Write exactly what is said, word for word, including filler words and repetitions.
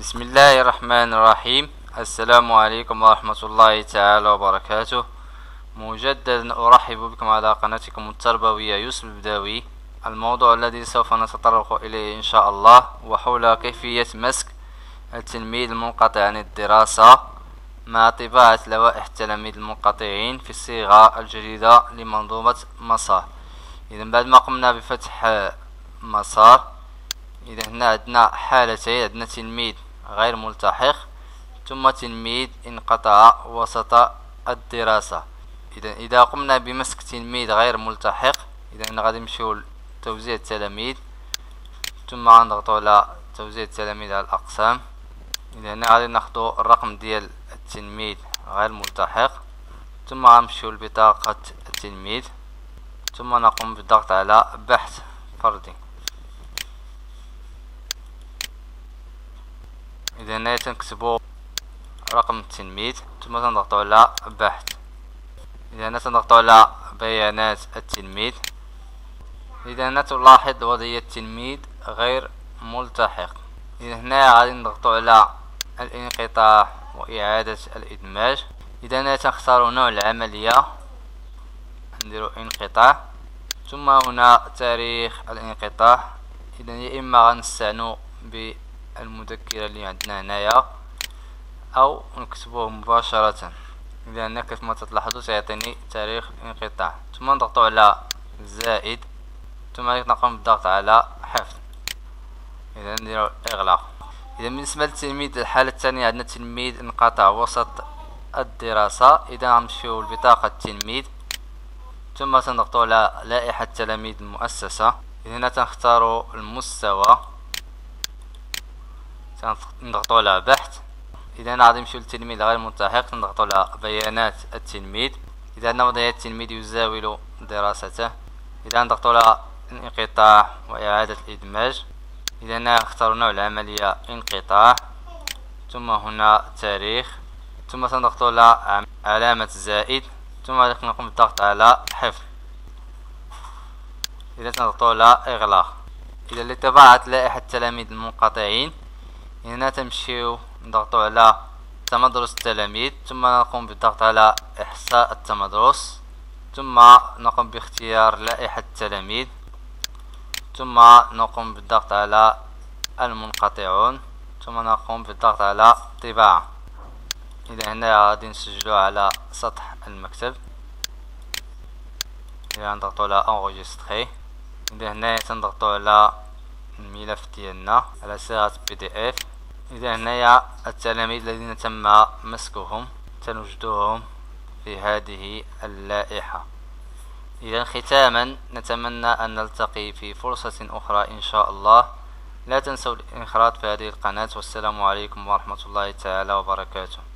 بسم الله الرحمن الرحيم. السلام عليكم ورحمة الله تعالى وبركاته. مجددا أرحب بكم على قناتكم التربوية يوسف البداوي. الموضوع الذي سوف نتطرق إليه إن شاء الله وحول كيفية مسك التلميذ المنقطع عن الدراسة مع طباعة لوائح التلاميذ المنقطعين في الصيغة الجديدة لمنظومة مسار. إذا بعد ما قمنا بفتح مسار، إذا هنا عندنا حالتين، عندنا تلميذ غير ملتحق ثم تلميذ انقطع وسط الدراسة. إذا إذا قمنا بمسك تلميذ غير ملتحق، إذا غادي نمشيو لتوزيع التلاميذ ثم غنضغطو على توزيع التلاميذ على الأقسام. إذا هنا غادي ناخدو الرقم ديال التلميذ غير ملتحق ثم غنمشيو لبطاقة التلميذ ثم نقوم بالضغط على بحث فردي. إذا هنا تنكتبو رقم التلميذ ثم تنضغطو على بحث. إذا هنا تنضغطو على بيانات التلميذ. إذا هنا تلاحظ وضعية التلميذ غير ملتحق. إذا هنا غادي نضغطو على الانقطاع وإعادة الإدماج. إذا هنا تنختارو نوع العملية، نديرو انقطاع ثم هنا تاريخ الانقطاع. إذا يا إما غنستعنو بالمذكرة اللي عندنا هنايا أو نكتبوه مباشرة. إذا هنا كيف تلاحظوا سيعطيني تاريخ الانقطاع ثم نضغطو على زائد ثم نقوم بالضغط على حفظ. إذا نديرو إغلاق. إذا بالنسبة للتلميذ الحالة الثانية، عندنا تلميذ انقطع وسط الدراسة. إذا غنمشيو لبطاقة التلميذ ثم تنضغطو على لائحة تلاميذ المؤسسة. إذا هنا تنختارو المستوى تنضغطو على بحث. إذا هنا غادي نمشيو للتلميذ غير ملتحق نضغطو على بيانات التلميذ. إذا هنا وضعية التلميذ يزاول دراسته. إذا نضغطو على الانقطاع وإعادة الإدماج. إذا هنا نختار نوع العملية انقطاع ثم هنا تاريخ ثم تنضغطو على علامة زائد ثم نقوم بالضغط على حفظ. إذا تنضغطو على إغلاق. إذا لطباعة لائحة التلاميذ المنقطعين، هنا تمشيو نضغطو على تمدرس التلاميذ ثم نقوم بالضغط على إحصاء التمدرس ثم نقوم باختيار لائحة التلاميذ ثم نقوم بالضغط على المنقطعون ثم نقوم بالضغط على طباعة. إذا هنا غادي نسجلو على سطح المكتب. إذا نضغطو على انغوجيستخي. إذا هنا تنضغطو على الملف ديالنا على صيغة بي دي اف. إذا هنايا التلاميذ الذين تم مسكهم تنوجدوهم في هذه اللائحة. إذا ختاما نتمنى أن نلتقي في فرصة أخرى إن شاء الله. لا تنسوا الانخراط في هذه القناة، والسلام عليكم ورحمة الله تعالى وبركاته.